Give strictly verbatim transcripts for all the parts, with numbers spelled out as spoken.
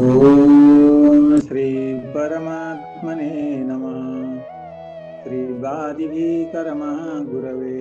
ओम श्री परमात्मने नमः। श्री वादिभीकरमहागुरवे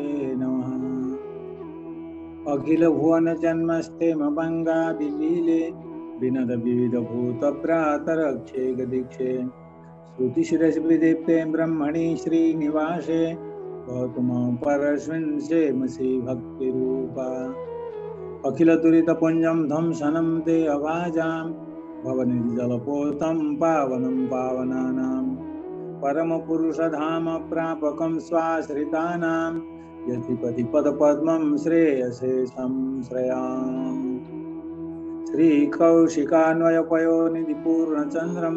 नमः। अखिल भुवन जन्मस्थेम बंगादिलीले विनद विविध भूत भ्रातरक्षे गदीक्षे श्रुतिशिरस्विदीप्ते ब्रह्मणि श्रीनिवासे गौतम परस्मिन् सेमसि भक्तिरूपा। अखिल दुरितपुञ्जं ध्वंसनं ते अभाजां भवनिधि जलपोतं पावनं पावनानां परमपुरुषधाम प्रापकं स्वाश्रितानां यतिपति पदपद्मं श्रेयसे संश्रयामि। श्रीकौशिकान्वयपयोनिधिपूर्णचन्द्रं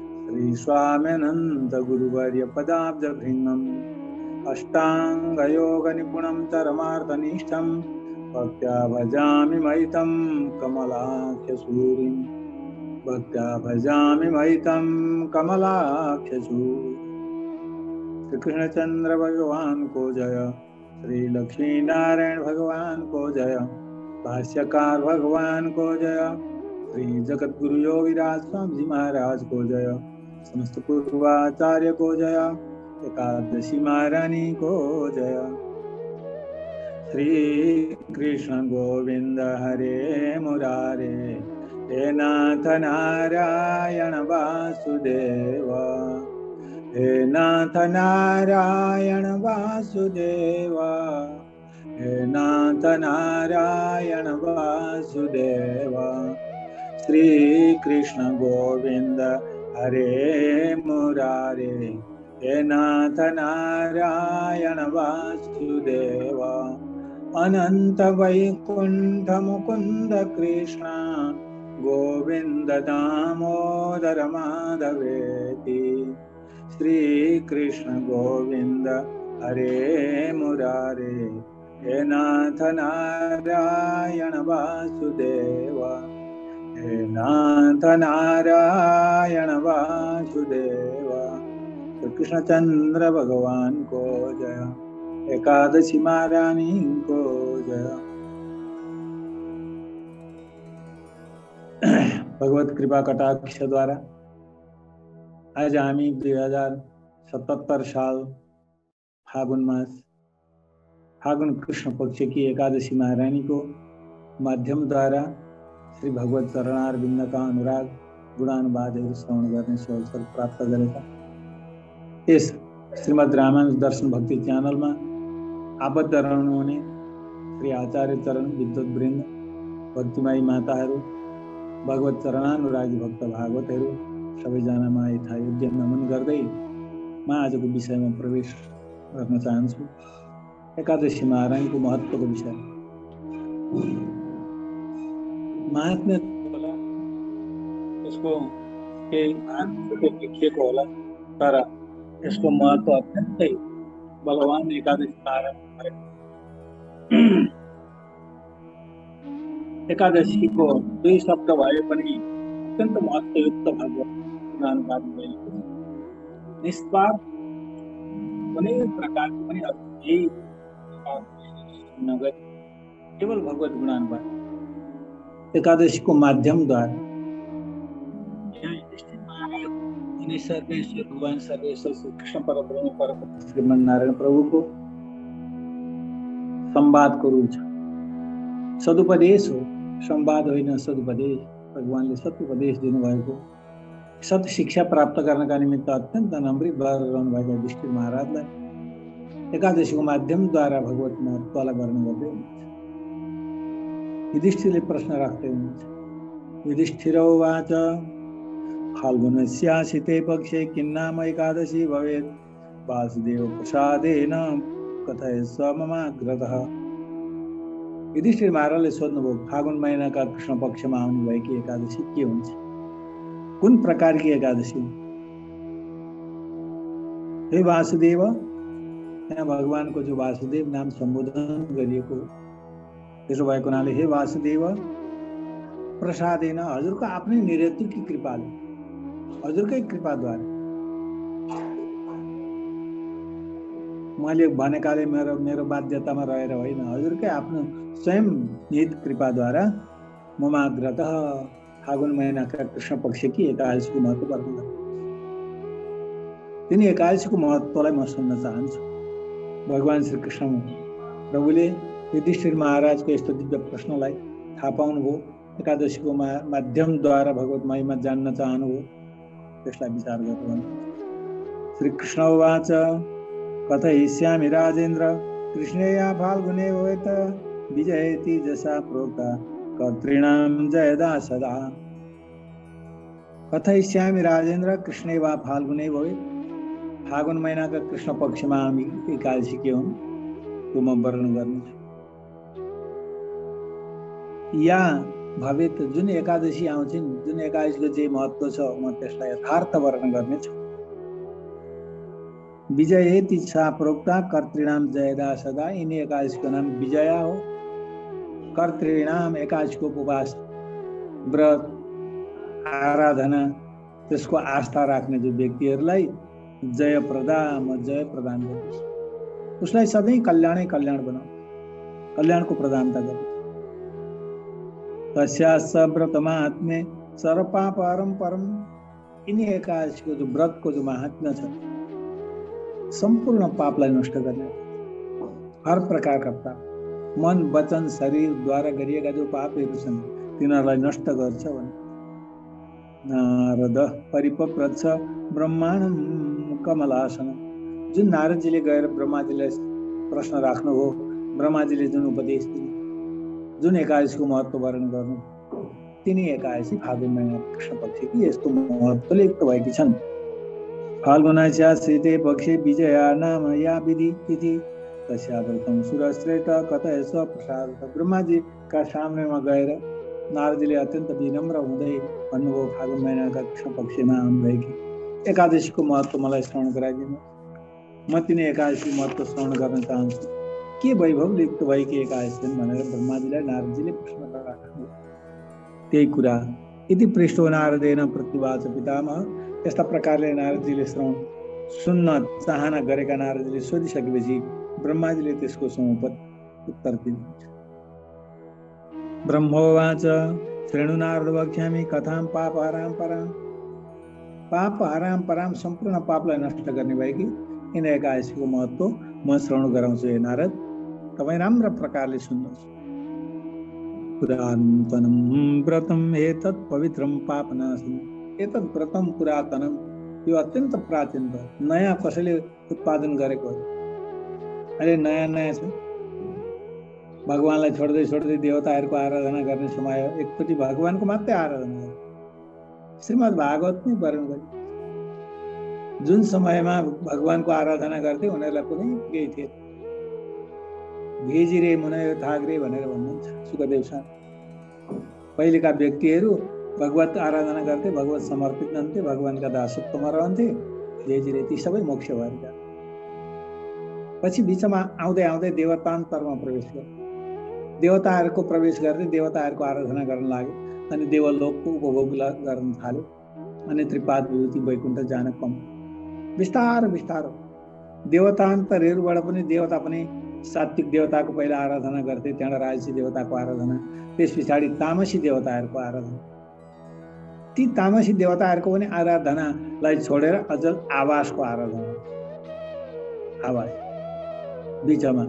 श्रीस्वाम्यनन्तगुरुवर्यपदाब्जभृङ्गम् अष्टाङ्गयोगनिपुणं चरमार्थनिष्ठं भक्त्या भजामि महितं कमलाख्यसूरिं। भक्त्या भजामि महितं कमलाख्यसूरिं। श्री कृष्णचंद्र भगवान को जय। श्री लक्ष्मी नारायण भगवान को जय। भाष्यकार भगवान को जय। श्री जगतगुरु योगीराज स्वामी जी महाराज को जय। समस्त पूर्वाचार्य को जय। एकादशी महारानी को जय। श्री कृष्ण गोविंद हरे मुरारे हे नाथ नारायण वासुदेव। हे नाथ नारायण वासुदेव। हे नाथ नारायण वासुदेव। श्री कृष्ण गोविंद हरे मुरारे हे नाथ नारायण वासुदेव। अनंत वैकुंठ मुकुंद कृष्ण गोविंद दामोदर माधवेति। श्री कृष्ण गोविंद हरे मुरारे हे नाथ नारायण वासुदेव। हे नाथ नारायण वासुदेव। श्री कृष्णचंद्र भगवान को जय। एकादशी महारानी को जय। भगवत कृपा कटाक्ष द्वारा आज आम्ही दुई हजार सतहत्तर साल फागुन मास फागुन कृष्ण पक्ष की एकादशी महारानी को माध्यम द्वारा श्री भगवत चरणारविंद का अनुराग गुणानुवादहरू श्रवण गर्ने अवसर प्राप्त गरेका यस श्रीमद् रामानुज दर्शन भक्ति च्यानल में आबद्ध रहनुहुने श्री आचार्य चरण विद्वत वृन्द भक्तिमाई माताहरू भगवत चरणानुरागी भक्त भागवतहरू सबैजनामा यथायोग्य नमन गर्दै म आजको विषयमा प्रवेश गर्न चाहन्छु। एकादशी महारानीको महत्त्वको विषय महात्म्य यसको केही महात्म्य लेखिएको होला तर यसको महत्त्व अत्यन्तै बलवान एकादशी महारानी। एकादशी को दुई शब्द भए पनि अत्यन्त महत्त्वयुक्त भागवत गुणानुवाद भएको छ। निस्वार्थ कुनै प्रकारको पनि अझै नगरी केवल भगवत गुणानुवाद एकादशी को माध्यम द्वारा सर्वेश्वर भगवान सर्वेश्वर श्री कृष्ण परब्रह्म परम श्रीमन नारायण प्रभु को संवाद को रूप छ। सदुपदेश हो, संवाद होइन सदुपदेश। भगवानले सदुपदेश दिनुभएको सत शिक्षा प्राप्त गर्नका निमित्त अत्यन्त नम्रित भएर रहनुभएका युधिष्ठिर महाराजलाई एकादशीको माध्यमद्वारा भगवत महत्त्वलाई वर्णन गर्दै हुनुहुन्छ। युधिष्ठिरले प्रश्न राख्दै हुनुहुन्छ। युधिष्ठिर उवाच फाल्गुनस्यासिते पक्षे किन्नाम एकादशी भवेत् वासुदेव प्रसादेन कथयस्व ममाग्रतः। युधिष्ठिर महाराजले सोध्नुभयो फागुन महिनाका कृष्ण पक्षमा आउनु भएकी एकादशी के हुन्छ, कुन प्रकारकी एकादशी हो? हे वासुदेव, यहाँ भगवानको जो वासुदेव नाम सम्बोधन गरिएको त्यसो भएको हुनाले हे वासुदेव प्रसादेन हजुरको आफ्नै निरन्तरकी कृपाले हजुरकै कृपाद्वारा मैले भनेकाले मेरो मेरो बाध्यतामा रहेर होइन, हजुरकै आफ्नो स्वयं निहित कृपाद्वारा ममाग्रतः फागुन महिनाका कृष्ण पक्षकी एकादशीको महत्त्व वर्णन गर्नुहुन्छ। तिनी एकादशीको महत्त्वलाई म सुन्न चाहन्छु। भगवान श्री कृष्ण प्रभुले युधिष्ठिर महाराजको यस्तो दिव्य प्रश्नलाई थाहा पाउनुभयो, एकादशीको माध्यमद्वारा भगवत महिमा जान्न चाहनुभयो, त्यसलाई विचार गर्नु। श्री कृष्ण उवाच कथयिष्यामि राजेन्द्र कृष्णेया फाल्गुने भवेत् विजयति जसा प्रोक्ता कर्तॄणां जयदा सदा। कथयिष्यामि राजेन्द्र कृष्णे वा फाल्गुने भवेत्, फागुन महिनाका कृष्ण पक्षमा हामी एकादशी के हुन् त्यो म वर्णन गर्नेछु। या भवेत्, जुन एकादशी आउँछिन्, जुन एकादशीको जे महत्त्व छ म त्यसलाई यथार्थ वर्णन गर्नेछु। विजयेति सा प्रोक्ता कर्तॄणां जयदा सदा, यिनी एकादशीको नाम विजया हो। कर्तॄणां, एकादशीको उपवास, व्रत, आराधना, त्यसको आस्था राख्ने जो व्यक्तिहरूलाई जय प्रदा, म जय प्रदान गर्छु। उसलाई सधैँ कल्याणै कल्याण बनाऊ, कल्याणको प्रदानता गर्छु। तस्यास व्रतमात्मे सर्वपापहरं परम, यिनी एकादशीको जो व्रतको जो महात्म्य छ, सम्पूर्ण पापलाई नष्ट गर्ने, हर प्रकारका पाप, मन वचन शरीरद्वारा गरिएका जो पापहरू छन् तिनीहरूलाई नष्ट गर्छ भने। नारद परिपप्रच्छ ब्रह्माण्डं कमलासनम, जुन नारदजीले गएर ब्रह्माजीलाई प्रश्न राख्नुभयो, ब्रह्माजीले जुन उपदेश दिनु, जुन एकादशीको महत्त्व वर्णन गर्नु, तिनी एकादशी फागुन महिना कृष्ण पक्षकी यस्तो महत्त्वले युक्त भएकी छन्। फाल्गुनाच्या शीते पक्षे विजया नाम या विधि तिथि तस्या व्रतं सुरश्रेष्ठ कथय स्वप्रसाद। ब्रह्माजीका सामनेमा गएर नारदजीले अत्यन्त विनम्र हुँदै भन्नुभयो, फागुन महिनाका कृष्ण पक्षमा आउनुभएकी एकादशीको महत्त्व मलाई श्रवण गराइदिनु। म तिनी एकादशीको महत्त्व श्रवण गर्न चाहन्छु। के वैभवले युक्त भएकी एकादशी भनेर ब्रह्माजीलाई नारदजीले प्रश्न राख्नु। त्यही कुरा यदि पृष्ठो नारदेन प्रतिवाच पितामह, यस्ता प्रकारले नारदजीले श्रवण सुन्न चाहना गरेका नारदजीले सोधिसकेपछि ब्रह्माजीले त्यसको समुपत उत्तर दिनुहुन्छ। ब्रह्मोवाच श्रेणु नारद वक्ष्यामि कथां पापहरां परां, पापहरां परां, सम्पूर्ण पापलाई नष्ट गर्ने भएकी यिनी एकादशीको महत्त्व म श्रवण गराउँछु। हे नारद, तपाईँ राम्रो प्रकारले सुन्नुहोस्। पुरातनं व्रतं एतत् पवित्रं पापनाशनं, एतत् व्रतं पुरातनं, यो अत्यन्त प्राचीन भयो, नयाँ कसैले उत्पादन गरेको हो, अहिले नयाँ नयाँ छ। भगवानलाई छोड्दै छोड्दै देवताहरूको आराधना गर्ने समय हो, एकपट्टि भगवानको मात्रै आराधना गर्नु। श्रीमद् भागवत नै वर्णन गरे, जुन समयमा भगवानको आराधना गर्थे उनीहरूलाई कुनै केही थिएन। भेजी रे मुनयो थाग्रे भनेर भन्नुहुन्छ सुखदेव स्वामी। पहिलेका व्यक्तिहरू भगवत आराधना गर्थे, भगवत समर्पित हुन्थे, भगवानका दासत्वमा रहन्थे, भेजी रे ती सबै मोक्ष भएर गए। पछि बिचमा आउँदै आउँदै देवतान्तरमा प्रवेश गरे, देवताहरूको प्रवेश गर्दै देवताहरूको आराधना गर्न लागे, अनि देवलोकको उपभोग गर्न थाले, अनि त्रिपाद विभूति वैकुण्ठ जान कम। बिस्तारो बिस्तारो देवतान्तरहरूबाट पनि देवता पनि सात्विक देवताको पहिला आराधना गर्थे, त्यहाँबाट राजसी देवताको आराधना, त्यस पछाडि तामसी देवताहरूको आराधना। ती तामसी देवताहरूको पनि आराधनालाई छोडेर अझ आवासको आराधना, आवास बिचमा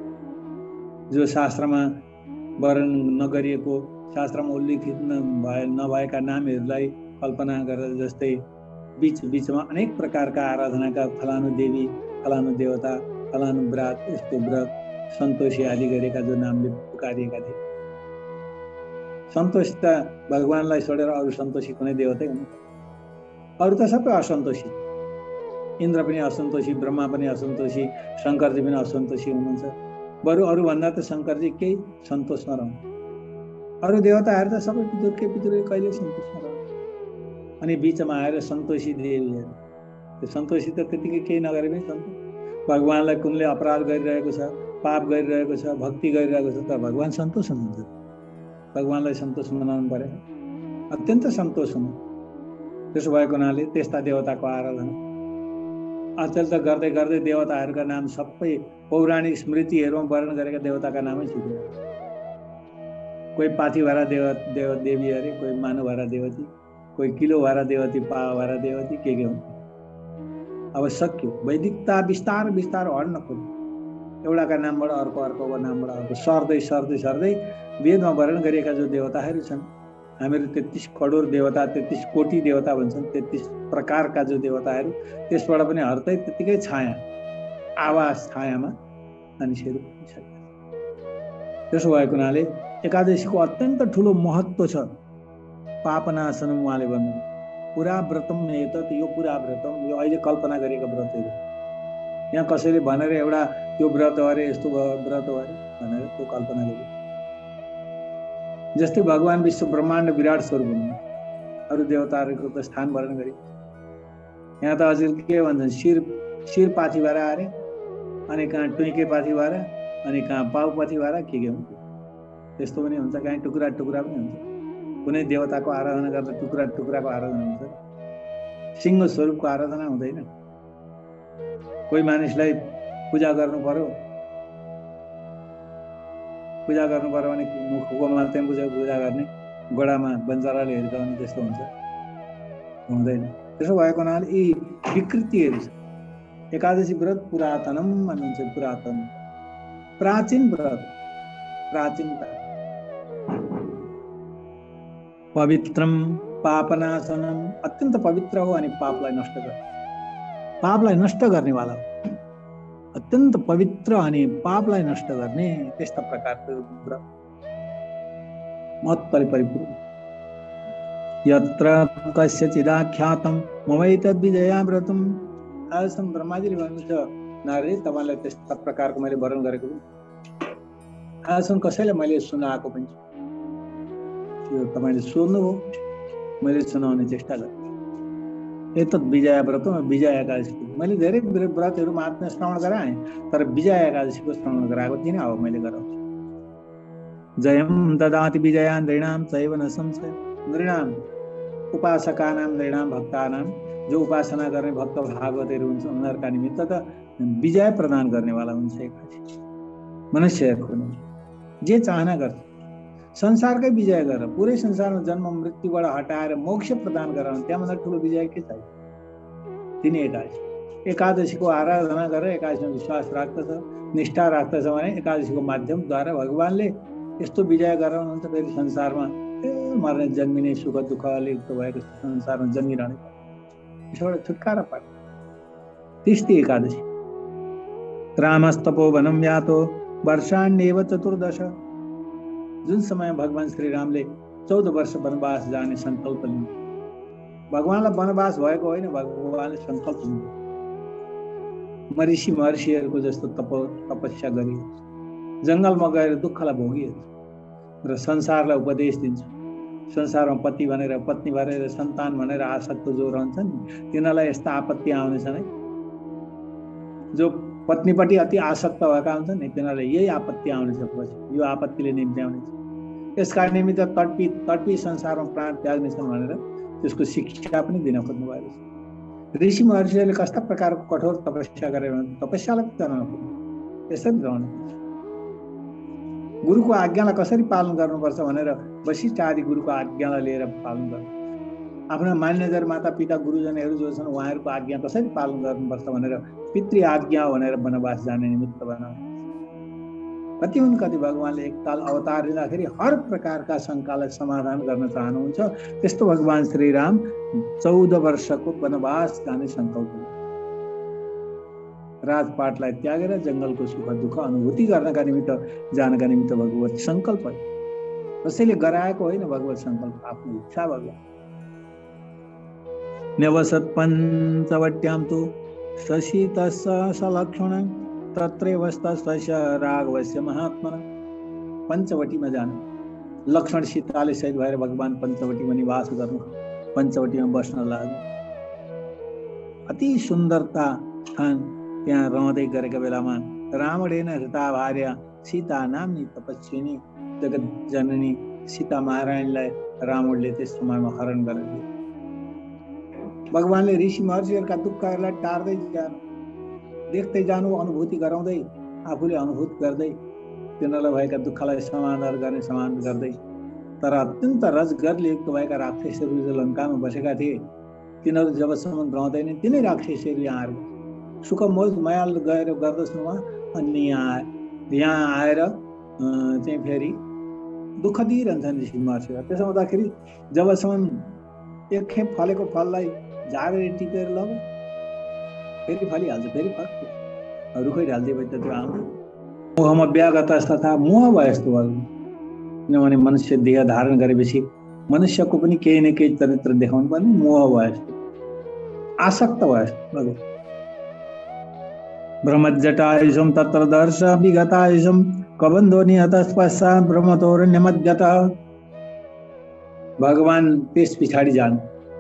जो शास्त्रमा वर्णन नगरिएको, शास्त्रमा उल्लेखित भए नभएका नामहरूलाई कल्पना गरेर, जस्तै बीच बीचमा अनेक प्रकारका आराधनाका फलानु देवी, फलानु देवता, फलानु व्रत, यस्तो व्रत, सन्तोषी आदि गरेका जो नामले पुकारिएका थिए। सन्तोषी त भगवानलाई छोडेर अरू सन्तोषी कुनै देवतै हुन्, अरू त सबै असन्तोषी। इन्द्र पनि असन्तोषी, ब्रह्मा पनि असन्तोषी, शङ्करजी पनि असन्तोषी हुनुहुन्छ। बरु अरूभन्दा त शङ्करजी केही सन्तोषमा रहनु, अरू देवताहरू त सबै पितुर्के पितुर्के कहिले सन्तोषमा रहनु। अनि बिचमा आएर सन्तोषी देवीहरू, त्यो सन्तोषी त त्यतिकै केही नगरे पनि सन्तोष। भगवानलाई कुनले अपराध गरिरहेको छ, पाप गरिरहेको छ, भक्ति गरिरहेको छ, तर भगवान सन्तोष हुनुहुन्छ। भगवानलाई सन्तोष मनाउनु पर्यो, अत्यन्त सन्तोष हुनु। त्यसो भएको हुनाले त्यस्ता देवताको आराधना अचेल त गर्दै गर्दै देवताहरूका नाम सबै पौराणिक स्मृतिहरूमा वर्णन गरेका देवताका नामै छुट्यो। कोही पाथी भारा देव देव देवी अरे, कोही मानु भारा देवती, कोही किलो भारा देवती, पावा भारा देवती, के के हुन्छ। अब सक्यो। वैदिकता बिस्तार बिस्तार हट्न खोज्यो। एउटाका नामबाट अर्को, अर्कोको नामबाट अर्को सर्दै सर्दै सर्दै वेदमा वर्णन गरिएका जो देवताहरू छन्, हामीहरू तेत्तीस करोड देवता, तेत्तीस कोटी देवता भन्छन्, तेत्तीस प्रकारका जो देवताहरू, त्यसबाट पनि हर्दै त्यतिकै छाया, आवाज छायामा मानिसहरू पुगिसके। त्यसो भएको हुनाले एकादशीको अत्यन्त ठुलो महत्त्व छ। पापनाशनम उहाँले भन्नु, पुरा व्रतम एतत्, यो पुरा व्रतम, यो अहिले कल्पना गरेको व्रतहरू। यहाँ कसैले भनेर एउटा त्यो व्रत हो अरे, यस्तो व्रत हो अरे भनेर त्यो कल्पना गरे। जस्तै भगवान विश्व ब्रह्माण्ड विराट स्वरूप हुनु, अरू देवताहरूको त स्थान वर्णन गरे। यहाँ त अझै के भन्छन्, शिर शिर पाथी भारा अरे, अनि कहाँ टुइके पाथी भारा, अनि कहाँ पाउ पाथी भारा, के के हुन्छ। त्यस्तो पनि हुन्छ, कहीँ टुक्रा टुक्रा पनि हुन्छ। कुनै देवताको आराधना गर्दा टुक्रा टुक्राको आराधना हुन्छ, सिंह स्वरूपको आराधना हुँदैन। कोही मानिसलाई पूजा गर्नु पर्यो, पूजा गर्नु पर्यो भने मुखको मात्रै पूजा पूजा गर्ने, गोडामा बन्जाराले हिर्काउने त्यस्तो हुन्छ, हुँदैन। त्यसो भएको हुनाले यी विकृतिहरू छ। एकादशी व्रत पुरातनम भन्नुहुन्छ, पुरातन प्राचीन व्रत, प्राचीनता। पवित्रम पापनाशनम, अत्यन्त पवित्र हो अनि पापलाई नष्ट गर्ने, पापलाई नष्ट गर्नेवाला हो। अत्यन्त पवित्र अनि पापलाई नष्ट गर्ने त्यस्ता प्रकारको व्रत, महत्त्वले परिपूर्ण। यत्र कस्यचिदाख्यातम ममैतद्विजया व्रतम, आजसम्म ब्रह्माजीले भन्नुहुन्छ, नारद तपाईँलाई त्यस्ता प्रकारको मैले वर्णन गरेको आजसम्म कसैले मैले सुनाएको पनि छु। त्यो तपाईँले सोध्नुभयो, मैले सुनाउने चेष्टा गरेँ। एतत् विजया व्रत, विजया एकादशी, मैले धेरै व्रतहरू महात्म्य श्रवण गराएँ, तर विजया एकादशीको श्रवण गराएको थिइनँ, अब मैले गराउँछु। जयम ददाति विजया नृणाम चैव न संशय, नृणाम उपासकानां, नृणाम भक्तानां, जो उपासना गर्ने भक्त भागवतहरू हुन्छ उनीहरूका निमित्त त विजय प्रदान गर्नेवाला हुन्छ एकादशी। मनुष्यहरूको जे चाहना गर्छ, संसारकै विजय गरेर पुरै संसारमा जन्म मृत्युबाट हटाएर मोक्ष प्रदान गराउनु, त्यहाँभन्दा ठुलो विजय के चाहियो। तिनी एकादशी, एकादशीको आराधना गरेर एकादशीमा विश्वास राख्दछ, निष्ठा राख्दछ भने एकादशीको माध्यमद्वारा भगवानले यस्तो विजय गराउनुहुन्छ, फेरि संसारमा मर्ने जन्मिने सुख दुःखले युक्त भएको संसारमा जन्मिरहने, यसबाट छुटकारा पाए। त्यस्तै एकादशी। रामस्तपो वनं यातो वर्षाण्येव चतुर्दश, जुन समय भगवान श्री रामले चौध वर्ष वनवास जाने संकल्प लिनु, भगवानलाई वनवास भएको होइन, भगवानले संकल्प लिनु। म ऋषि महर्षिहरूको जस्तो तप तपस्या गरी जङ्गलमा गएर दुःखलाई भोगियो र संसारलाई उपदेश दिन्छु। संसारमा पति भनेर, पत्नी भनेर, सन्तान भनेर आसक्त जो रहन्छन् तिनीहरूलाई यस्ता आपत्ति आउनेछन् है। जो पत्नीपट्टि अति आसक्त भएका हुन्छन् नि तिनीहरूलाई यही आपत्ति आउनेछ, पछि यो आपत्तिले निम्ति आउनेछ। यसका निमित्त तडपी तडपी संसारमा प्राण त्याग्नेछन् भनेर त्यसको शिक्षा पनि दिन खोज्नु भएको छ। ऋषि महर्षिहरूले कस्ता प्रकारको कठोर तपस्या गरेर तपस्यालाई गर्न खोज्नु, यसरी रहनु। गुरुको आज्ञालाई कसरी पालन गर्नुपर्छ भनेर वशिष्ठ आदि गुरुको आज्ञालाई लिएर पालन गर्नु। आफ्ना मान्यजर माता पिता गुरुजनहरू जो छन् उहाँहरूको आज्ञा कसरी पालन गर्नुपर्छ भनेर पितृ आज्ञा भनेर वनवास जाने निमित्त बनाउनु। कति हुन् कति भगवानले एकताल अवतार लिँदाखेरि हर प्रकारका शङ्कालाई समाधान गर्न चाहनुहुन्छ। त्यस्तो भगवान श्रीराम चौध वर्षको वनवास जाने सङ्कल्प, राजपाटलाई त्यागेर जङ्गलको सुख दुःख अनुभूति गर्नका निमित्त जानका निमित्त भगवत सङ्कल्प कसैले गराएको होइन, भगवत सङ्कल्प आफ्नो इच्छा भगवान। न्यवसत् पञ्चवट्यां तु सशीतस्य सलक्षणं तत्रैवस्तस्य राघवस्य महात्मना, पञ्चवटीमा जानु, लक्ष्मण सीताले सहित भएर भगवान पञ्चवटीमा निवास गर्नु, पञ्चवटीमा बस्न लाग्नु। अति सुन्दरता स्थान त्यहाँ रहँदै गरेका बेलामा रावणेन हृता भार्या सीता नाम्नी तपस्विनी जगत जननी सीता महारानीलाई रावणले त्यस समयमा हरण गरिदियो। भगवानले ऋषि महर्षिहरूका दुःखहरूलाई टार्दै जानु, देख्दै जानु, अनुभूति गराउँदै, आफूले अनुभूत गर्दै तिनीहरूलाई भएका दुःखलाई समाधान गर्ने समाधान गर्दै। तर अत्यन्त रजगरले युक्त भएका राक्षसहरू जो लङ्कामा बसेका थिए तिनीहरू जबसम्म रहँदैन तिनै राक्षसहरू यहाँ आएर सुख मोज माया गएर गर्दछन् उहाँ। अनि यहाँ यहाँ आएर चाहिँ फेरि दुःख दिइरहन्छन् ऋषि महर्षि। त्यसो हुँदाखेरि जबसम्म एक खेप फलेको फललाई झारेर टिपेर लग फेरि फलिहाल्छ, फेरि फल्छ, रुखैहाल्दै भए त त्यो आउँछ। मोहमा व्यागत तथा मोह भयो यस्तो भयो। किनभने मनुष्य देह धारण गरेपछि मनुष्यको पनि केही न केही चरित्र देखाउनु पर्ने, मोह भयो यस्तो, आसक्त भयो यस्तो। ब्रह्मजटायुषं तत्र दर्श विगतायुषं कबन्धो निहतः पश्चात् ब्रह्मतोरण्यमद्यतः। भगवान त्यस पछाडि जानु,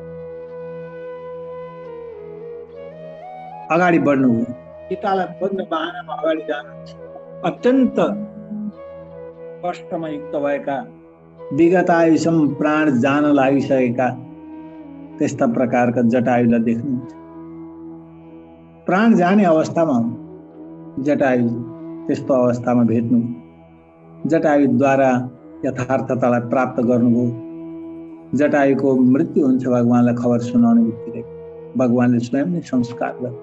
अगाडि बढ्नु, पितालाई बन्द बहानामा अगाडि जानु। अत्यन्त कष्टमा युक्त भएका विगतायुषम प्राण जान लागिसकेका त्यस्ता प्रकारका जटायुलाई देख्नुहुन्छ। प्राण जाने अवस्थामा जटायु त्यस्तो अवस्थामा भेट्नु, जटायुद्वारा यथार्थतालाई प्राप्त गर्नुभयो। जटायुको मृत्यु हुन्छ भगवानलाई खबर सुनाउने बित्तिकै भगवानले स्वयं नै संस्कार गर्नुहुन्छ।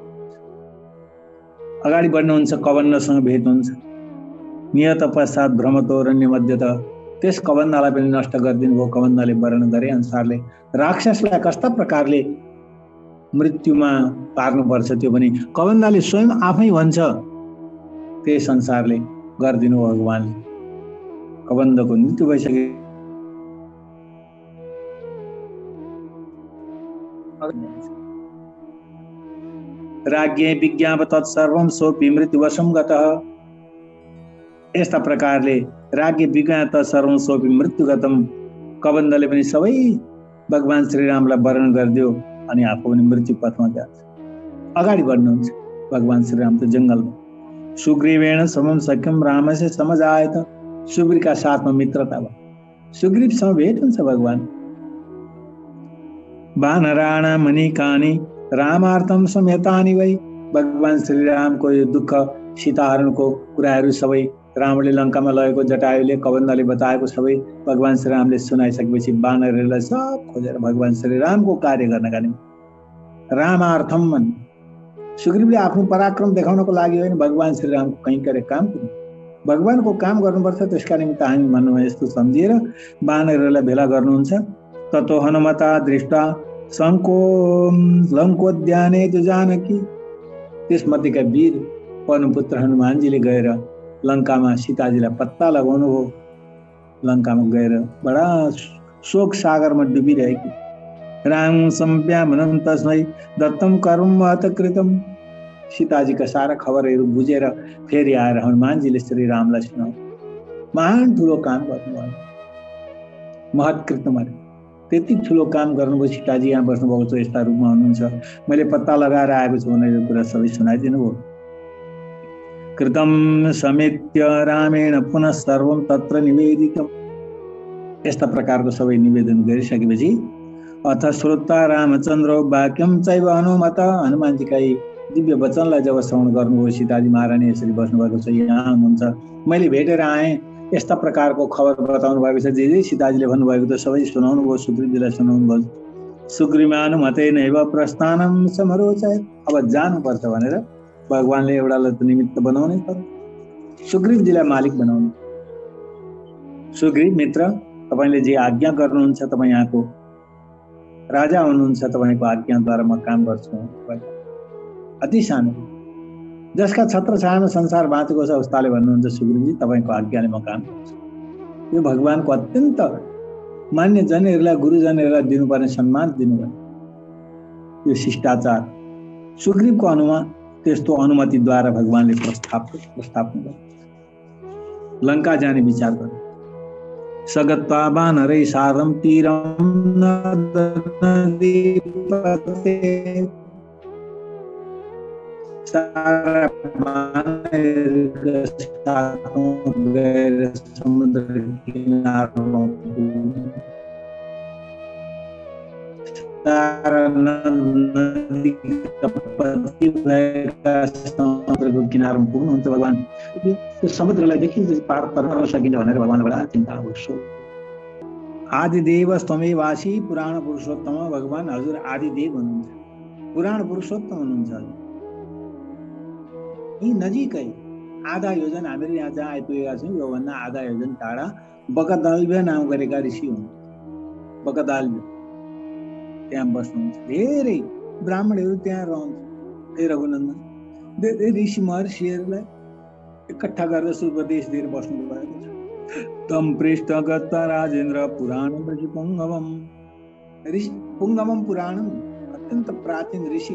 अगाडि बढ्नुहुन्छ, कबन्धसँग भेट हुन्छ। नियत पश्चात भ्रमतोरण्य मध्यत, त्यस कबन्धलाई पनि नष्ट गरिदिनु भयो। कबन्धले वर्णन गरे अनुसारले राक्षसलाई कस्ता प्रकारले मृत्युमा पार्नुपर्छ त्यो पनि कबन्धले स्वयं आफै भन्छ। त्यस अनुसारले गरिदिनु भगवानले। कबन्धको मृत्यु भइसके राज्ञे विज्ञाप तत्सर्वं सोऽपि मृत्युवशं गतः। यस्ता प्रकारले राज्ञे विज्ञाप तत्सर्वं सोऽपि मृत्युगतम, कबन्धले पनि सबै भगवान श्रीरामलाई वर्णन गरिदियो अनि आफू पनि मृत्यु पथमा जान्छ। अगाडि बढ्नुहुन्छ भगवान श्रीराम त जङ्गलमा। सुग्रीवेण समम सख्यम रामस्य समजायत, सुग्रीवका साथमा मित्रता भयो। सुग्रीवसँग भेट हुन्छ भगवान। वानराणा मणिकानि रामार्थम समेतानि वै, भगवान श्रीरामको यो दुःख सीताहरणको कुराहरू सबै रामले लङ्कामा लगेको जटायुले कबन्धले बताएको सबै भगवान श्रीरामले सुनाइसकेपछि वानरहरूलाई सब खोजेर भगवान श्रीरामको कार्य गर्नका निम्ति रामार्थम भन्। सुग्रीवले आफ्नो पराक्रम देखाउनको लागि होइन, भगवान श्रीरामको कहीँ करे काम गर्नु, भगवानको काम गर्नुपर्छ। त्यसका निम्ति हामी भन्नुमा यस्तो सम्झिएर वानरहरूलाई भेला गर्नुहुन्छ। ततो हनुमता दृष्टा शङ्को लङ्कोद्याने तु जानकी, त्यसमध्येका वीर पवनपुत्र हनुमानजीले गएर लङ्कामा सीताजीलाई पत्ता लगाउनु हो। लङ्कामा गएर बडा शोक सागरमा डुबिरहेकी राम सम्व्यामनं तस्मै दत्तम कर्म महत कृतम, सीताजीका सारा खबरहरू बुझेर फेरि आएर हनुमानजीले श्री रामलाई सुनाउ। महान ठुलो काम गर्नुभयो, महत कृतम, त्यति ठुलो काम गर्नुभयो। सीताजी यहाँ बस्नुभएको छ, यस्ता रूपमा हुनुहुन्छ, मैले पत्ता लगाएर आएको छु भनेर यो कुरा सबै सुनाइदिनु भयो। कृतम समेत्य रामेण पुनः सर्वम तत्र निवेदितम, यस्ता प्रकारको सबै निवेदन गरिसकेपछि अथ श्रोता रामचन्द्र वाक्यम चैव हनुमत, हनुमानजीका दिव्य वचनलाई जब श्रवण गर्नुभयो, सीताजी महारानी यसरी बस्नुभएको छ, यहाँ हुनुहुन्छ, मैले भेटेर आएँ, यस्ता प्रकारको खबर बताउनु भएको छ, जे जे सीताजीले भन्नुभएको त सबै सुनाउनु भयो, सुग्रीवजीलाई सुनाउनु भयो। सुग्रीवानुमते नैव प्रस्थानम समरोचयत्, अब जानुपर्छ भनेर भगवानले एउटालाई त निमित्त बनाउनै पर्यो, सुग्रीवजीलाई मालिक बनाउनु। सुग्रीव मित्र, तपाईँले जे आज्ञा गर्नुहुन्छ, तपाईँ यहाँको राजा हुनुहुन्छ, तपाईँको आज्ञाद्वारा म काम गर्छु। अति सानो, जसका छत्र छायामा संसार बाँचेको छ उस्ताले भन्नुहुन्छ, सुग्रीवजी तपाईँको आज्ञाले म काम गर्छु। यो भगवानको अत्यन्त मान्य जनहरूलाई, गुरुजनहरूलाई दिनुपर्ने सम्मान दिनुभयो, यो शिष्टाचार। सुग्रीवको अनुमान त्यस्तो अनुमतिद्वारा भगवानले प्रस्ताव प्रस्तापन गर्नु, लङ्का जाने विचार गर्नु। सगत्वा वानरै सार्धं तीरं नदीपते, सारा समुद्र किनारों सारा नदी का पति भएका समुद्रको किनारमा पुग्नुहुन्छ भगवान। त्यो समुद्रलाई देखि पार तर्न सकिन्छ भनेर भगवान बडा चिन्ता गर्छु। आदिदेव स्तमेवासी पुराण पुरुषोत्तम भगवान हजुर आदिदेव हुनुहुन्छ, पुराण पुरुषोत्तम हुनुहुन्छ। यी नजिकै आधा योजन हामीहरू यहाँ जहाँ आइपुगेका छौँ योभन्दा आधा योजन टाढा बकदाल्भ्य नाम गरेका ऋषि हुनुहुन्छ। बकदाल्भ्य त्यहाँ बस्नुहुन्छ, धेरै ब्राह्मणहरू त्यहाँ रहन्छ। हे रघुनन्दन, धेरै ऋषि महर्षिहरूलाई इकट्ठा गरेर सुपदेश दिएर बस्नु भएको छ। तम पृष्ठ गत्वा राजेन्द्र पुराणम ऋषि पुङ्गवम, ऋषि पुङ्गवम पुराणम अत्यन्त प्राचीन ऋषि,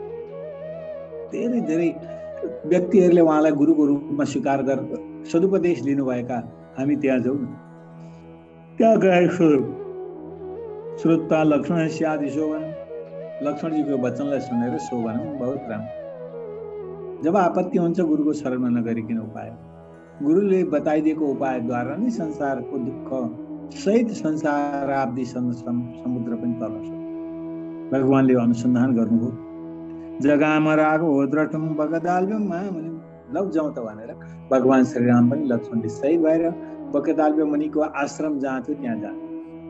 धेरै धेरै व्यक्तिहरूले उहाँलाई गुरुको रूपमा स्वीकार गरेर सदुपदेश लिनुभएका हामी त्यहाँ जाउँ। त्यहाँ गएको श्रोता लक्ष्मण स्यादि शोभन, लक्ष्मणजीको वचनलाई सुनेर शोभन बहुत राम्रो। जब आपत्ति हुन्छ गुरुको शरणमा नगरिकन उपाय, गुरुले बताइदिएको उपायद्वारा नै संसारको दुःख सहित संसार आब्दी समुद्र पनि तर्न सक्छ। भगवानले अनुसन्धान गर्नुभयो। जगाम राघो द्रटम बकदाल्भ्यम महामुनि, लौ जाउँ त भनेर भगवान श्रीराम पनि लक्ष्मणले सहित भएर बकदाल्भ्य मुनिको आश्रम जहाँ थियो त्यहाँ जानु।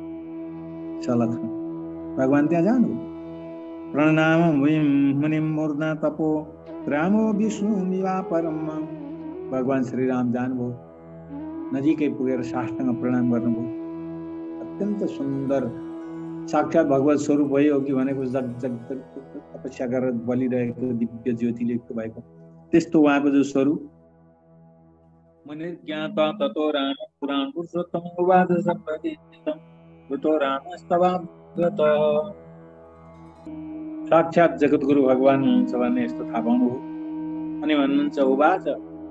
सलक्ष्मण भगवान त्यहाँ जानु। प्रणाम मुनिम मूर्धा तपो रामो विष्णु निवा परम, भगवान श्रीराम जानुभयो, नजिकै पुगेर साष्टाङ्ग प्रणाम गर्नुभयो। अत्यन्त सुन्दर साक्षात भगवत स्वरूप भयो कि भनेको जग जग तपस्या गरेर बलिरहेको दिव्य ज्योतिले युक्त भएको त्यस्तो उहाँको जो स्वरूप। मुनि ज्ञाता ततो राम पुराण पुरुषोत्तम उवाच सम्प्रतिष्ठितं ततो रामस्तवागत, साक्षात जगद्गुरु भगवान हुनुहुन्छ भन्ने यस्तो थाहा पाउनुभयो। अनि भन्नुहुन्छ उवाच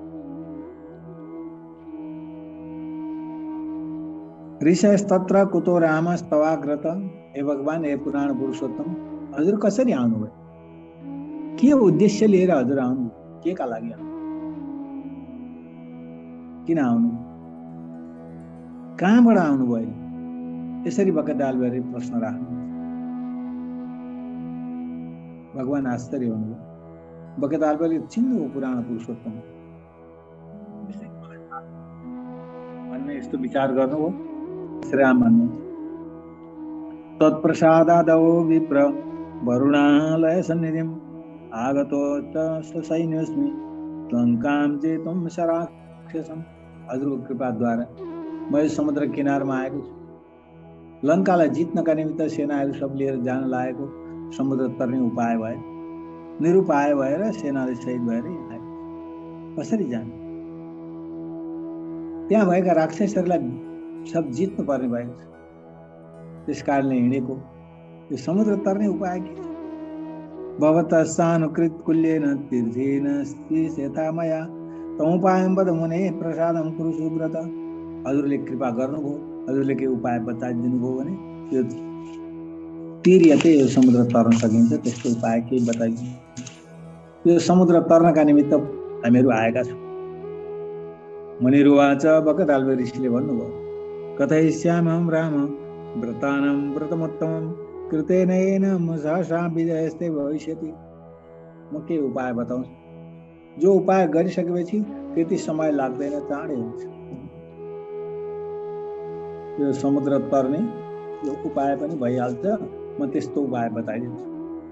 ऋषयस्तत्र कुतो रामस्तवाग्रत, हे भगवान हे पुराण पुरुषोत्तम हजुर कसरी आउनुभयो, के उद्देश्य लिएर हजुर आउनु, के का लागि आउनु, किन आउनु, कहाँबाट आउनुभयो, यसरी बकदाल्भ्यले प्रश्न राख्नु। भगवान आश्चर्य हुनुभयो। बकदाल्भ्यले चिन्नु पुराण पुरुषोत्तम भन्ने यस्तो विचार गर्नुभयो। श्रीराम भन्नु तत्प्रसादादौ विप्र वरुणालय सन्निधिम आगतो च सैन्योस्मि लङ्कां जेतुं सराक्षसम्, हजुरको कृपाद्वारा म समुद्र किनारमा आएको छु। लङ्कालाई जित्नका निमित्त सेनाहरू सब लिएर जान लागेको, समुद्र तर्ने उपाय भयो, निरुपाय भएर सेनाले शहीद भएर आएको। कसरी जाने, त्यहाँ भएका राक्षसहरूलाई सब जित्नु पर्ने भएको छ, त्यस कारणले हिँडेको। यो समुद्र तर्ने उपाय के छ? भवतः सानुकृत कुल्येन तीर्थेन यथा मया तमुपायं वद मुने प्रसादं कुरु सुव्रत, हजुरले कृपा गर्नुभयो, हजुरले के उपाय बताइदिनु भयो भने यो तीर्यते यो समुद्र तर्न सकिन्छ, त्यस्तो उपाय केही बताइदिनु। यो समुद्र तर्नका निमित्त हामीहरू आएका छौँ। मुनिरुवाच, बकदाल्भ्य ऋषिले भन्नुभयो कथयिष्यामहं राम व्रतानां व्रतमोत्तमं कृतेन सहसा विजयस्ते भविष्यति, म के उपाय बताउँछु, जो उपाय गरिसकेपछि त्यति समय लाग्दैन, चाँडै हुन्छ। यो समुद्र तर्ने यो उपाय पनि भइहाल्छ, म त्यस्तो उपाय बताइदिन्छु।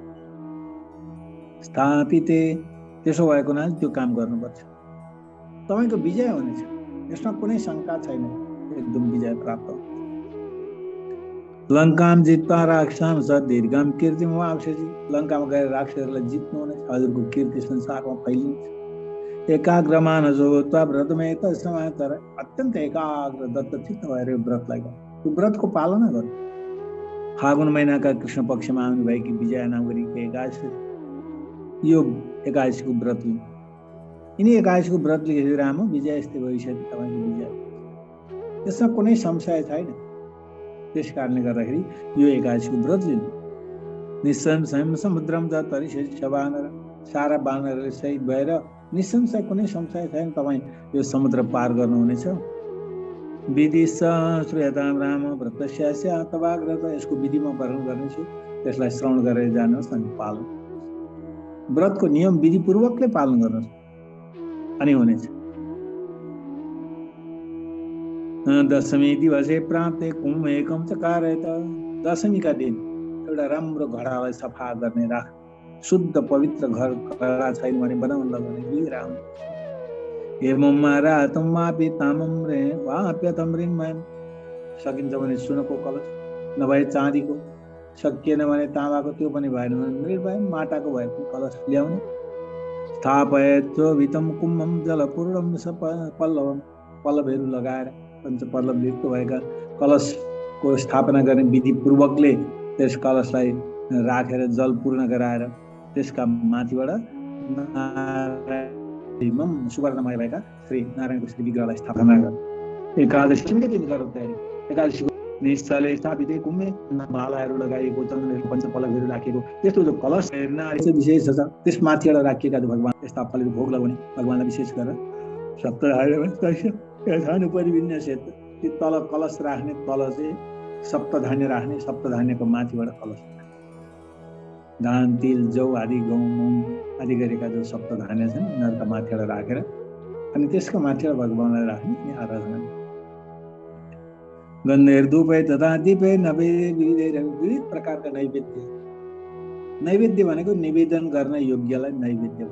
स्थापिते, त्यसो भएको हुनाले त्यो काम गर्नुपर्छ, तपाईँको विजय हुनेछ, यसमा कुनै शङ्का छैन, एकदम विजय प्राप्त हुन्छ। लङ्काम जित्वा राक्षसां स दीर्घम कीर्तिम वाप्स्यसि, लङ्कामा गएर राक्षसहरूलाई जित्नु हुनेछ, हजुरको कीर्ति संसारमा फैलिन्छ। एकाग्र मानसो भूत्वा व्रतमे तत्समाचार, अत्यन्त एकाग्र दत्तचित्त भएर यो व्रतलाई गर्नु, यो व्रतको पालना गर्नु। फागुन महिनाका कृष्ण पक्षमा आउनु भएकी विजया नाम गरेकी एकादशी, यो एकादशीको व्रत लिनु। यिनी एकादशीको व्रत लिएर राम विजय यस्तै भविष्यति, तपाईँको विजय, त्यसमा कुनै संशय छैन। त्यस कारणले गर्दाखेरि यो एकादशीको व्रत लिनु। निसंशयम समुद्रम तरिष्यति बानर, सारा बानरहरूले शहीद भएर निसंशय कुनै संशय छैन तपाईँ यो समुद्र पार गर्नुहुनेछ। विधिश्च श्रूयतां राम व्रतस्यास्य तवाग्रत, यसको विधि म वर्णन गर्नेछु, त्यसलाई श्रवण गरेर जानुहोस् अनि पालन। व्रतको नियम विधिपूर्वकले पालन गर्नुहोस् अनि हुनेछ। दशमी दिवसे प्राप्ते कुम एकम चकार दशमीका दिन एउटा राम्रो घडालाई सफा गर्ने राख शुद्ध पवित्र घर घडा छैन भने बनाउन लगाउने बिग्रा हुने एमम्मारा तम्मापि तामम रे वाप्यतम ऋणमान सकिन्छ भने सुनको कलश नभए चाँदीको सकिएन भने ताँबाको त्यो पनि भएन भने निर्भय माटाको भए पनि कलश ल्याउने स्थापयत्वितम कुम्भम जलपूर्णम पल्लवम पल्लवहरू लगाएर पञ्च पल्लव युक्त भएका कलशको स्थापना गर्ने विधि पूर्वकले त्यस कलशलाई राखेर जल पूर्ण गराएर त्यसका माथिबाट सुवर्णमय भएका श्री नारायणको श्री विग्रहलाई स्थापना गर एकादशीकै दिन गरौँ तयारी एकादशीको निश्चलले स्थापित कुम्मे मालाहरू लगाइएको चन्द्रहरू पञ्च पल्लवहरू राखिएको त्यस्तो जो कलश हेर्न विशेष छ त्यसमाथिबाट राखिएका भगवान त्यस्ता फलहरू भोग लगाउने भगवानलाई विशेष गरेर सप्तधान्य परिभिन्न सेत त्यो तल कलश राख्ने तल चाहिँ सप्तधान्य राख्ने सप्तधान्यको माथिबाट कलश धान तिल जौ आदि गहुँ मुङ आदि गरेका जो सप्तधान्य छन् उनीहरूका माथिबाट राखेर अनि त्यसको माथिबाट भगवानलाई राख्ने अनि आराधना गन्धेर्धूपे तथा दीपे नैवेद्य विविध प्रकारका नैवेद्य नैवेद्य भनेको निवेदन गर्न योग्यलाई नैवेद्य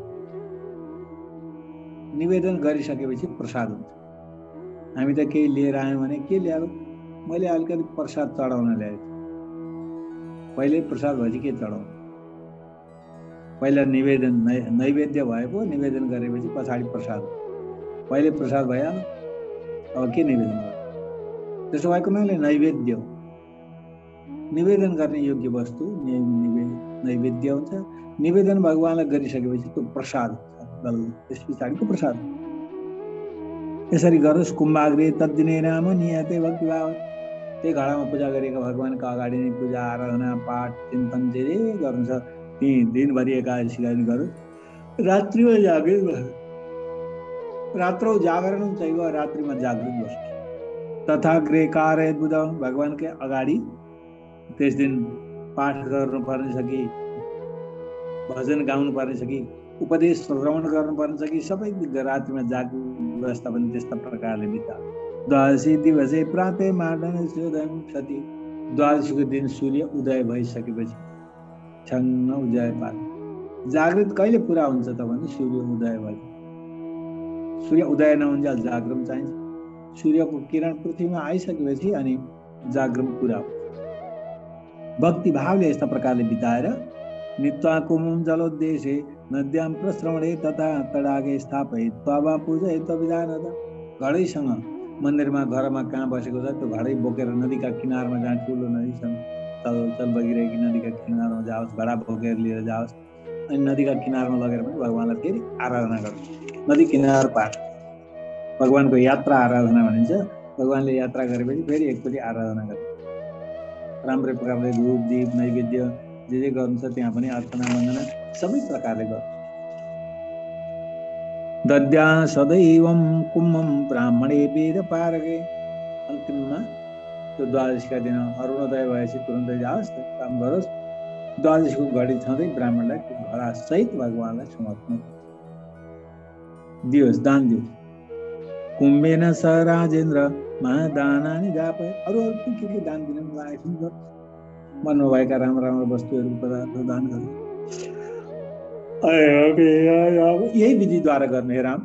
निवेदन गरिसकेपछि प्रसाद हुन्छ हामी त केही लिएर आयौँ भने के ल्यायो मैले अलिकति प्रसाद चढाउन ल्याएको पहिले प्रसाद भएपछि के चढाउनु पहिला निवेदन नै नैवेद्य भएको निवेदन गरेपछि पछाडि प्रसाद पहिले प्रसाद भइहाल्यो अब के निवेदन गर्नु त्यसो भएको हुनाले नैवेद्य हो निवेदन गर्ने योग्य वस्तु नैवेद्य हुन्छ निवेदन भगवानलाई गरिसकेपछि त्यो प्रसाद हुन्छ त्यस पछाडिको प्रसाद यसरी गरोस् कुम्भाग्रे तद्दिने नाम नियते भक्तिभाव त्यही घडामा पूजा गरेको भगवानका अगाडि नै पूजा आराधना पाठ चिन्तन जे जे गर्नु छ ती दिनभरि एकादशी गर्ने गरोस् रात्रिमा जागृत बस्नु रात्रौ जागरण चाहिए रात्रिमा जागृत बस्नु तथा गृह कार्य बुध भगवानकै अगाडि त्यस दिन पाठ गर्नु पर्ने छ कि भजन गाउनु पर्ने छ कि उपदेश श्रवण गर्नु पर्ने छ कि सबै रात्रिमा जागृत व्यवस्था पनि त्यस्ता प्रकारले बिता द्वादशी दिवसे प्रातः मार्दन सूर्यम सती द्वादशीको दिन सूर्य उदय भइसकेपछि छङ्ग उदय पार जागृत कहिले पुरा हुन्छ त भने सूर्य उदय भयो सूर्य उदय नहुन्जेल जागरण चाहिन्छ सूर्यको किरण पृथ्वीमा आइसकेपछि अनि जागरण पुरा हुन्छ भक्ति भावले यस्ता प्रकारले बिताएर नित्वाकुमुम जलोद्देशे नद्याम प्रश्रवणे तथा तडागे स्थापयित त्वा पूजयित विधानत घडैसँग मन्दिरमा घरमा कहाँ बसेको छ त्यो घडै बोकेर नदीका किनारमा जहाँ ठुलो नदी छन् चल चल बगिरहेकी नदीका किनारमा जाओस् घडा बोकेर लिएर जाओस् अनि नदीका किनारमा लगेर पनि भगवानलाई फेरि आराधना गर्छ नदी किनार पार भगवानको यात्रा आराधना भनिन्छ भगवानले यात्रा गरेपछि फेरि एकपट्टि आराधना गर्छ राम्रै प्रकारले धूप दीप नैवेद्य जे जे गर्नु छ त्यहाँ पनि अर्चना वन्दना सबै प्रकारले गर्छ दद्या सदैवम कुम्भम ब्राह्मणे वेद पारगे अन्तिममा त्यो द्वादशीका दिन अरुणोदय भएपछि तुरन्तै जाओस् काम गरोस् द्वादशीको घडी छँदै ब्राह्मणलाई घडा सहित भगवानलाई समर्पण दियोस् दान दियोस् कुम्भेन स राजेन्द्र महादानानि जाप अरू अरू के के दान दिन लागेको गर्छ मनमा भएका राम्रो राम्रो वस्तुहरू पदार्थ दान गर्नु यही विधिद्वारा गर्ने राम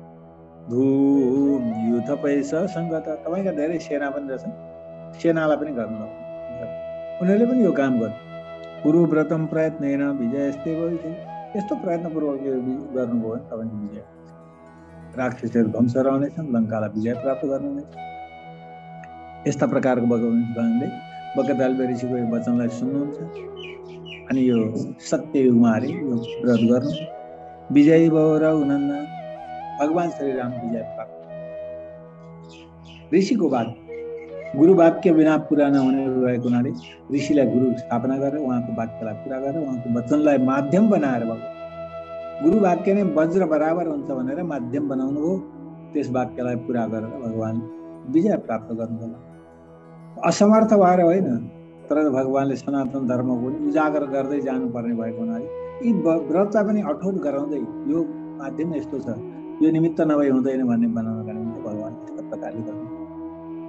धूम युथ पैसा सङ्गत तपाईँका धेरै सेना पनि रहेछन् सेनालाई पनि गर्नु उनीहरूले पनि यो काम गर्नु पूर्व व्रतम प्रयत्न विजयस्ते भयो यस्तो प्रयत्नपूर्वक गर्नुभयो भने तपाईँको विजय राक्षसहरू ध्वंस रहनेछन् लङ्कालाई विजय प्राप्त गर्नुहुनेछ यस्ता प्रकारको भगवानले बकदाल ऋषिको यो वचनलाई सुन्नुहुन्छ अनि यो सत्य उहाँले यो व्रत गर्नु विजयी भयो रघुनन्दन भगवान श्री राम विजय प्राप्त ऋषिको बात गुरु वाक्य बिना पुरा नहुने भएको हुनाले ऋषिलाई गुरु स्थापना गरेर उहाँको वाक्यलाई पुरा गरेर उहाँको वचनलाई माध्यम बनाएर गुरु वाक्य नै वज्र बराबर हुन्छ भनेर माध्यम बनाउनु हो त्यस वाक्यलाई पुरा गरेर भगवान विजय प्राप्त गर्नुभयो असमर्थ भएर होइन तर भगवानले सनातन धर्मको उजागर गर्दै जानुपर्ने भएको हुनाले यी व्रतलाई पनि अठोट गराउँदै यो माध्यम यस्तो छ यो निमित्त नभई हुँदैन भन्ने बनाउनका निम्ति भगवान यस्ता प्रकारले गर्नु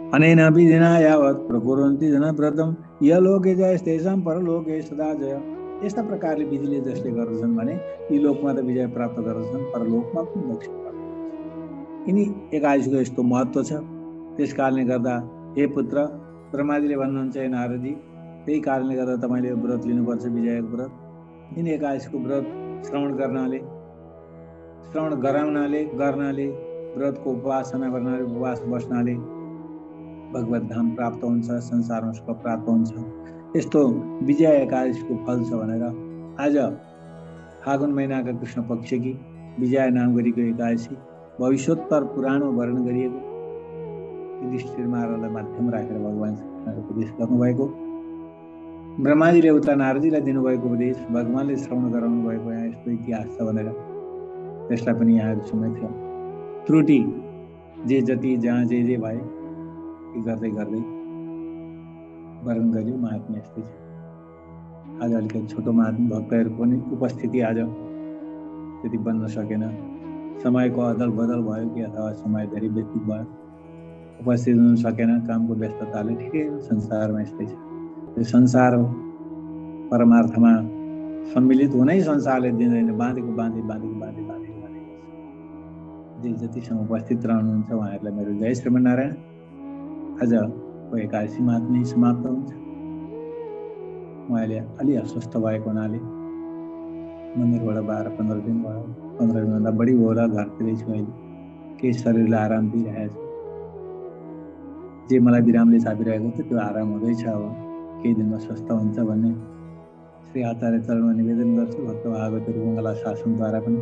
अनेन विधिना यावत् प्रकुर्वन्ति जनव्रतम यलोके जयस्तेषां परलोके सदा जय। यस्ता प्रकारले विधिले जसले गर्दछन् भने यी लोकमा त विजय प्राप्त गर्दछन्, परलोकमा पनि मोक्ष प्राप्त गर्दछन्। यिनी एकादशीको यस्तो महत्त्व छ। त्यस कारणले गर्दा हे पुत्र, ब्रह्माजीले भन्नुहुन्छ हे नारदजी, त्यही कारणले गर्दा तपाईँले व्रत लिनुपर्छ, विजयको व्रत। यिनी एकादशीको व्रत श्रवण गर्नाले, श्रवण गराउनाले, गर्नाले, व्रतको उपासना गर्नाले, उपवास बस्नाले भगवत धाम प्राप्त हुन्छ, संसारमा सुख प्राप्त हुन्छ। यस्तो विजय एकादशीको फल छ भनेर आज फागुन महिनाका कृष्ण पक्षकी विजय नाम गरेको एकादशी भविष्योत्तर पुराणमा वर्णन गरिएको युधिष्ठिर महाराजलाई माध्यम राखेर भगवान श्रीकृष्णले उपदेश गर्नुभएको, ब्रह्माजीले उता नारदजीलाई दिनुभएको उपदेश भगवानले श्रवण गराउनु भएको यहाँ यस्तो इतिहास छ भनेर त्यसलाई पनि यहाँ समय थियो त्रुटि जे जति जहाँ जे जे भए गर्दै गर्दै वर्णन गर्यो। महात्मा यस्तै छ। आज अलिकति छोटो महात्मा भक्तहरूको पनि उपस्थिति आज त्यति बन्न सकेन, समयको अदल बदल भयो कि अथवा समय धेरै व्यतीत भयो, उपस्थित हुन सकेन कामको व्यस्तताले। ठिकै हो, संसारमा यस्तै छ। यो संसार परमार्थमा सम्मिलित हुनै संसारले दिँदैन, बाँधेको बाँधे बाँधेको बाँधे बाँधेको बाँधेको। जे जतिसँग उपस्थित रहनुहुन्छ उहाँहरूलाई मेरो जय श्रीमन्नारायण। आज एकादशी महात्मा समाप्त हुन्छ। उहाँले अलि अस्वस्थ भएको हुनाले मन्दिरबाट बाह्र पन्ध्र दिन भयो, पन्ध्र दिनभन्दा बढी होला घरतिरै छु अहिले। केही शरीरलाई आराम दिइरहेको छु। जे मलाई बिरामले छापिरहेको थियो त्यो आराम हुँदैछ। अब केही दिनमा स्वस्थ हुन्छ भन्ने श्री आचार्य चरणमा निवेदन गर्छु। भक्त भागवतहरू मङ्गला शासनद्वारा पनि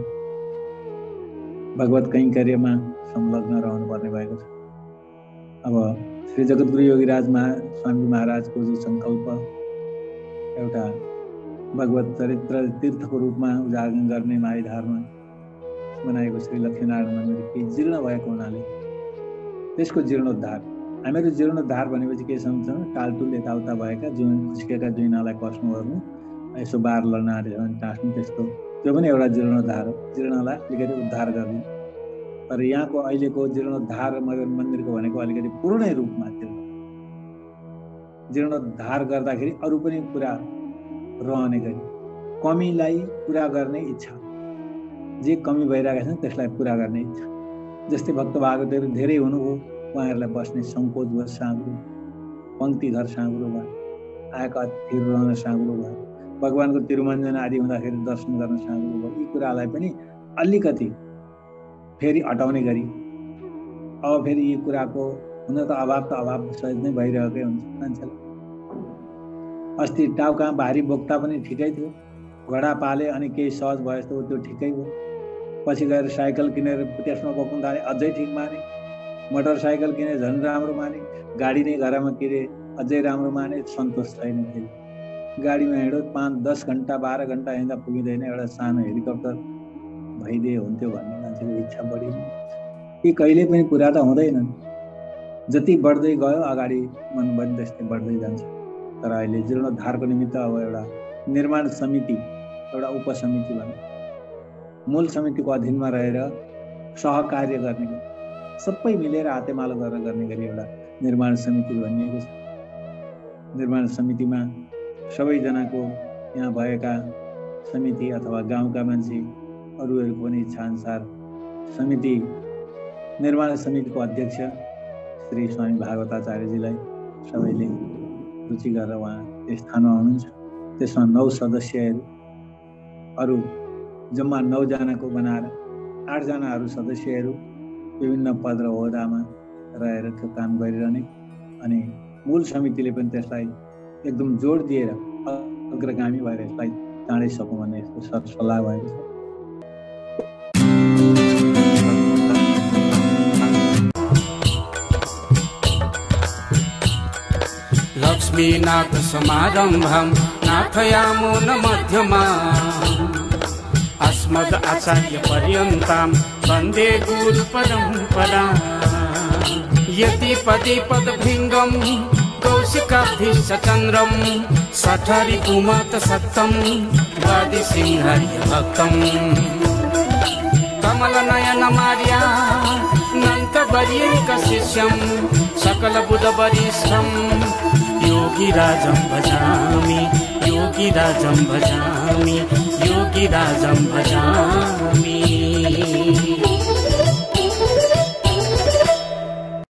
भगवत कैङ्कर्यमा संलग्न रहनुपर्ने भएको छ। अब श्री जगद्गुरु योगीराज महा स्वामी महाराजको जो सङ्कल्प एउटा भगवत चरित्र तीर्थको रूपमा उजागर गर्ने माइधारमा बनाएको श्री लक्ष्मीनारायण मन्दिर केही जीर्ण भएको हुनाले त्यसको जीर्णोद्धार, हामीहरू जीर्णोद्धार भनेपछि के सम्झन्छौँ? टालटुल यताउता भएका जुन खुस्केका जुइनालाई कस्नु गर्नु, यसो बार लड्न आँटेछ भने टाँस्नु, त्यस्तो त्यो पनि एउटा जीर्णोद्धार हो। जीर्णलाई अलिकति उद्धार गर्ने। तर यहाँको अहिलेको जीर्णोद्धार मन्दिरको भनेको अलिकति पूर्णै रूपमा जीर्ण जीर्णोद्धार गर्दाखेरि अरू पनि कुरा रहने गरी कमीलाई पुरा गर्ने इच्छा, जे कमी भइरहेका छन् त्यसलाई पुरा गर्ने इच्छा। जस्तै भक्त भागवतहरू धेरै हुनुभयो, उहाँहरूलाई बस्ने सङ्कोच भयो, साँगुरो, पङ्क्ति घर साँगुरो भयो, आएका अतिथिहरू रहन साँगुरो भयो, भगवानको तिरुमञ्जन आदि हुँदाखेरि दर्शन गर्न साँगुरो भयो। यी कुरालाई पनि अलिकति फेरि हटाउने गरी अब फेरि यी कुराको हुन त अभाव त अभाव सहज नै भइरहेकै हुन्छ मान्छेलाई। अस्ति टाउका भारी बोक्दा पनि ठिकै थियो, घोडा पाले अनि केही सहज भयो जस्तो त्यो ठिकै हो। पछि गएर साइकल किनेर त्यसमा बोक्नु थाले, अझै ठिक माने। मोटरसाइकल किने झन् राम्रो माने, गाडी नै घरमा किने अझै राम्रो माने। सन्तोष छैन फेरि गाडीमा हिँडो पाँच दस घन्टा बाह्र घन्टा हिँड्दा पुगिँदैन, एउटा सानो हेलिकप्टर भइदिए हुन्थ्यो भन्ने मान्छेको इच्छा बढी। यी कहिले पनि पुरा त हुँदैनन्। जति बढ्दै गयो अगाडि मन पनि त्यस्तै बढ्दै जान्छ। तर अहिले जीर्णोद्धारको निमित्त अब एउटा निर्माण समिति, एउटा उपसमिति भने मूल समितिको अधीनमा रहेर सहकार्य गर्ने गरी सबै मिलेर हातेमालो गरेर गर्ने गरी एउटा निर्माण समिति भनिएको छ। निर्माण समितिमा सबैजनाको यहाँ भएका समिति अथवा गाउँका मान्छे अरूहरूको पनि इच्छाअनुसार समिति निर्माण समितिको अध्यक्ष श्री स्वामी भागवताचार्यजीलाई सबैले रुचि गरेर उहाँ त्यस स्थानमा हुनुहुन्छ। त्यसमा नौ सदस्यहरू, अरू जम्मा नौजनाको बनाएर आठजनाहरू सदस्यहरू विभिन्न पद र ओहदामा रहेर त्यो काम गरिरहने, अनि मूल समितिले पनि त्यसलाई एकदम जोड दिएर अग्रगामी भएर यसलाई चाँडै सकौँ भन्ने यस्तो सरसल्लाह भएको छ। लक्ष्मीनाथ समारम्भं नाथयामो न मध्यमा अस्मद् आचार्य पर्यन्तां वन्दे गुरु परम्परां। यति पदि पदभृङ्गं कौशिकाब्धिश्च चन्द्रं सठरि पुमत सत्तं वादि सिंहर्य भक्तं। कमलनयन मार्या नन्त वर्यैकशिष्यं सकलबुधवरिष्ठं योगिराजं भजामि, योगिराजं भजामि, योगिराजं भजामि।